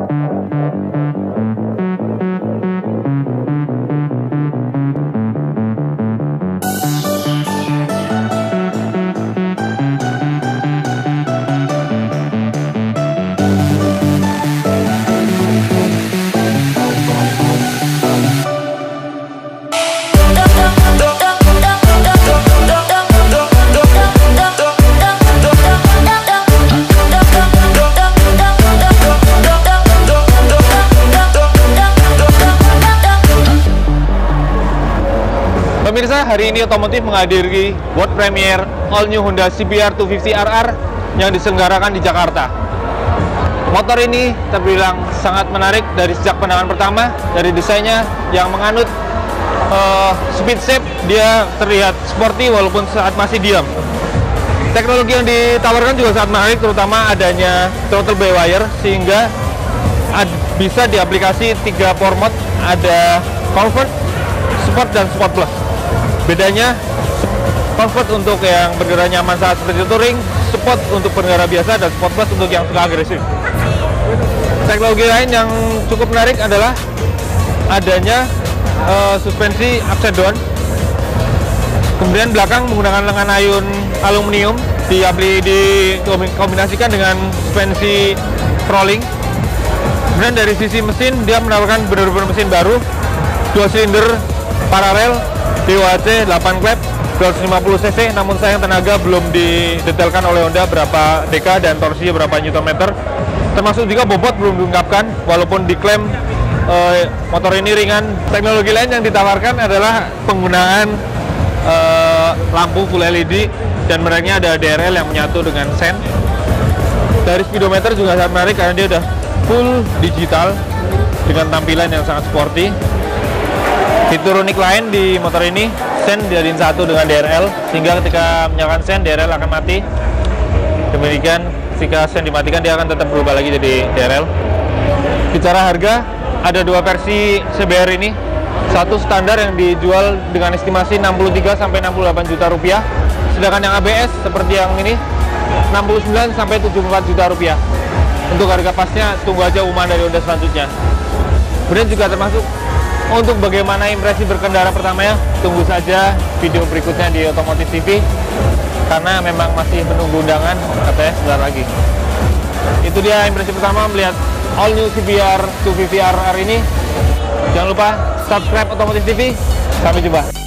Pemirsa, hari ini otomotif menghadiri world premiere all new Honda CBR 250 RR yang diselenggarakan di Jakarta. Motor ini terbilang sangat menarik dari sejak pandangan pertama, dari desainnya yang menganut speed shape, dia terlihat sporty walaupun saat masih diam. Teknologi yang ditawarkan juga sangat menarik, terutama adanya throttle by wire sehingga bisa diaplikasi 3 power mode, ada comfort, sport, dan sport plus. Bedanya, comfort untuk yang berkendara nyaman saat seperti touring, sport untuk pengendara biasa, dan sport plus untuk yang suka agresif. Teknologi lain yang cukup menarik adalah adanya suspensi upside down. Kemudian belakang menggunakan lengan ayun aluminium, dikombinasikan dengan suspensi rolling. Kemudian dari sisi mesin, dia menawarkan benar-benar mesin baru, 2 silinder paralel, DOHC 8 klep, 250 cc, namun sayang tenaga belum didetailkan oleh Honda berapa dk dan torsinya berapa Nm. Termasuk juga bobot belum diungkapkan, walaupun diklaim motor ini ringan. Teknologi lain yang ditawarkan adalah penggunaan lampu full LED, dan mereknya ada DRL yang menyatu dengan sen. Dari speedometer juga sangat menarik karena dia udah full digital dengan tampilan yang sangat sporty. Fitur unik lain di motor ini, sen dijadiin satu dengan DRL, sehingga ketika menyalakan sen, DRL akan mati. Demikian, jika sen dimatikan, dia akan tetap berubah lagi jadi DRL. Bicara harga, ada 2 versi CBR ini. Satu standar yang dijual dengan estimasi 63-68 juta rupiah, sedangkan yang ABS seperti yang ini 69-74 juta rupiah. Untuk harga pasnya, tunggu aja umuman dari Honda selanjutnya. Kemudian juga termasuk untuk bagaimana impresi berkendara pertamanya, tunggu saja video berikutnya di Otomotif TV, karena memang masih menunggu undangan katanya sebentar lagi. Itu dia impresi pertama melihat all new CBR 250 RR ini. Jangan lupa subscribe Otomotif TV. Sampai jumpa.